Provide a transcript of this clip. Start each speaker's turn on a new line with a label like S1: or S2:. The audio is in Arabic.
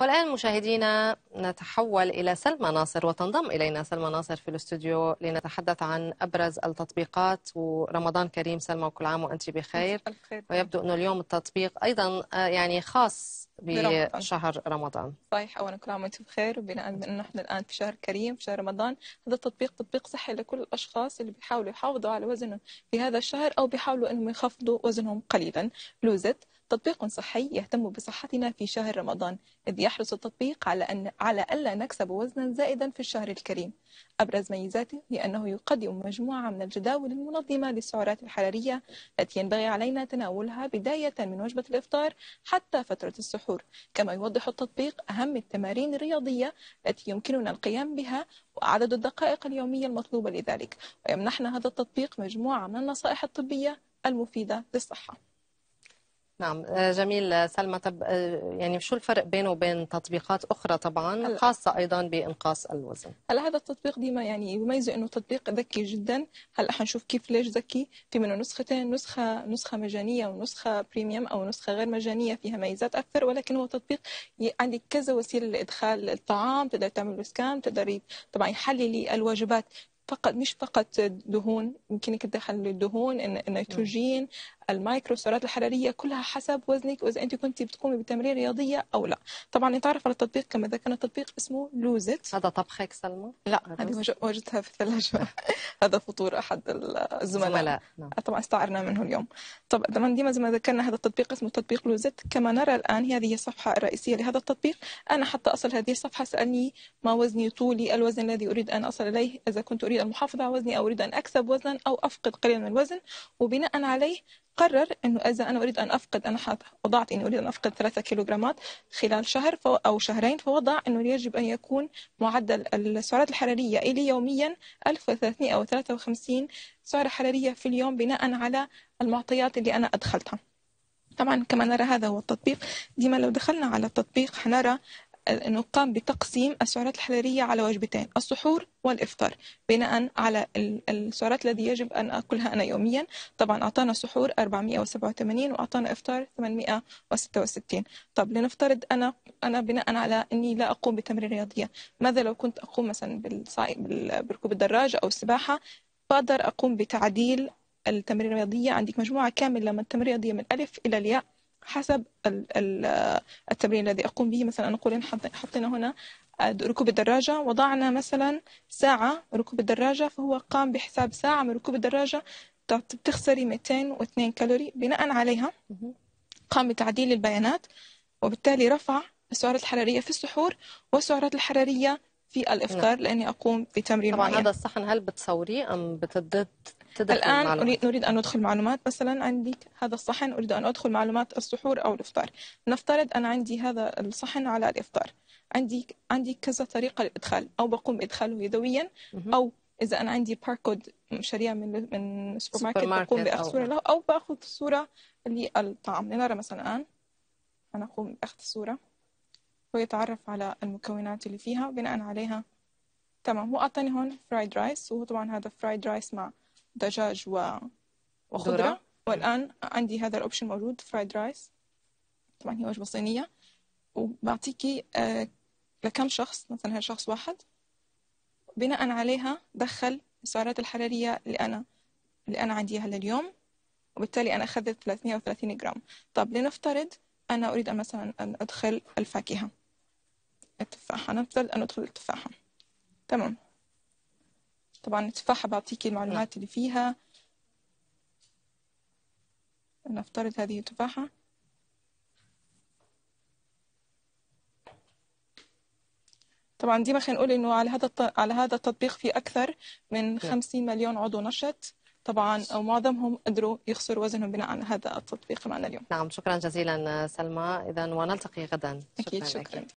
S1: والآن مشاهدينا نتحول إلى سلمى ناصر، وتنضم إلينا سلمى ناصر في الاستوديو لنتحدث عن أبرز التطبيقات. ورمضان كريم سلمى، وكل عام وأنت بخير. ويبدو أنه اليوم التطبيق أيضا يعني خاص بشهر رمضان.
S2: صحيح، أولا كل عام وأنتم بخير. وبناء أنه نحن الآن في شهر كريم، في شهر رمضان، هذا التطبيق تطبيق صحي لكل الأشخاص اللي بيحاولوا يحافظوا على وزنهم في هذا الشهر أو بيحاولوا أنهم يخفضوا وزنهم قليلا. لوزت تطبيق صحي يهتم بصحتنا في شهر رمضان، إذ يحرص التطبيق على ألا نكسب وزنا زائدا في الشهر الكريم. أبرز ميزاته هي أنه يقدم مجموعة من الجداول المنظمة للسعرات الحرارية التي ينبغي علينا تناولها بداية من وجبة الإفطار حتى فترة السحور. كما يوضح التطبيق أهم التمارين الرياضية التي يمكننا القيام بها وعدد الدقائق اليومية المطلوبة لذلك. ويمنحنا هذا التطبيق مجموعة من النصائح الطبية المفيدة للصحة.
S1: نعم، جميل سلمى. طب يعني شو الفرق بينه وبين تطبيقات أخرى طبعا خاصة أيضا بإنقاص الوزن؟
S2: هلا هذا التطبيق ديما يعني يميزه إنه تطبيق ذكي جدا. هلا حنشوف كيف ليش ذكي. في منه نسختين، نسخة مجانية ونسخة بريميوم أو نسخة غير مجانية فيها ميزات أكثر، ولكن هو تطبيق عندك كذا وسيلة لإدخال الطعام، تقدر تعمل له سكان، تقدري طبعا يحلل الوجبات فقط، مش فقط دهون، يمكنك تدخل الدهون، النيتروجين، المايكرو، السعرات الحراريه، كلها حسب وزنك واذا انت كنت بتقومي بتمرين رياضيه او لا. طبعا نتعرف على التطبيق كما ذكرنا، التطبيق اسمه لوزت.
S1: هذا طبخك سلمى؟
S2: لا، هذه وجدتها في الثلاجه. هذا فطور احد الزملاء.
S1: نعم.
S2: طبعا استعرنا منه اليوم. طبعا ديما زي ما ذكرنا هذا التطبيق اسمه تطبيق لوزت. كما نرى الان هذه الصفحه الرئيسيه لهذا التطبيق. انا حتى اصل هذه الصفحه سالني ما وزني، طولي، الوزن الذي اريد ان اصل اليه، اذا كنت اريد المحافظه على وزني او اريد ان اكسب وزنا او افقد قليلا من الوزن. وبناء عليه قرر انه اذا انا اريد ان افقد، انا وضعت اني اريد ان افقد 3 كيلوغرامات خلال شهر او شهرين، فوضع انه يجب ان يكون معدل السعرات الحراريه الي يوميا 1353 سعره حراريه في اليوم بناء على المعطيات اللي انا ادخلتها. طبعا كما نرى هذا هو التطبيق. ديما لو دخلنا على التطبيق حنرى أنه قام بتقسيم السعرات الحرارية على وجبتين، السحور والإفطار، بناء على السعرات التي يجب أن أكلها أنا يوميا. طبعا أعطانا سحور 487 وأعطانا إفطار 866. طب لنفترض أنا بناء على أني لا أقوم بتمرين رياضية، ماذا لو كنت أقوم مثلا بركوب الدراجة أو السباحة؟ بقدر أقوم بتعديل التمرين الرياضية. عندك مجموعة كاملة من التمرين الرياضية من ألف إلى الياء حسب التمرين الذي أقوم به. مثلا نقول حطينا هنا ركوب الدراجة، وضعنا مثلا ساعة ركوب الدراجة، فهو قام بحساب ساعة من ركوب الدراجة بتخسري 202 كالوري. بناء عليها قام بتعديل البيانات، وبالتالي رفع السعرات الحرارية في السحور والسعرات الحرارية في الإفطار لأني أقوم بتمرين
S1: طبعا
S2: معين.
S1: هذا الصحن هل بتصوريه أم بتدخل
S2: الآن نريد أن ندخل معلومات. مثلا عندي هذا الصحن، أريد أن أدخل معلومات السحور أو الإفطار. نفترض أنا عندي هذا الصحن على الإفطار، عندي كذا طريقة للإدخال، أو بقوم بإدخاله يدويا، أو إذا أنا عندي باركود شريعة من سوبر ماركت بقوم بأخذ صورة له، أو بأخذ صورة للطعام. لنرى مثلا الآن أنا أقوم بأخذ الصورة ويتعرف على المكونات اللي فيها بناء عليها. تمام، هو أعطاني هون فرايد رايس، وهو طبعا هذا فرايد رايس مع دجاج وخضرة. والآن عندي هذا الأوبشن موجود، فرايد رايس. طبعا هي وجبة صينية، وبعطيكي لكم شخص، مثلا هذا شخص واحد، بناء عليها دخل السعرات الحرارية اللي أنا عنديها لليوم، وبالتالي أنا أخذت 330 جرام. طب لنفترض أنا أريد مثلا أن أدخل الفاكهة، التفاحة، نفترض أن أدخل التفاحة. تمام، طبعا التفاحة بعطيكي المعلومات اللي فيها. نفترض هذه التفاحة، طبعا دي ما خلينا نقول انه على هذا التطبيق في اكثر من 50 مليون عضو نشط طبعا، او معظمهم قدروا يخسروا وزنهم بناء على هذا التطبيق معنا اليوم.
S1: نعم، شكرا جزيلا سلمى. اذا ونلتقي غدا.
S2: اكيد، شكرا.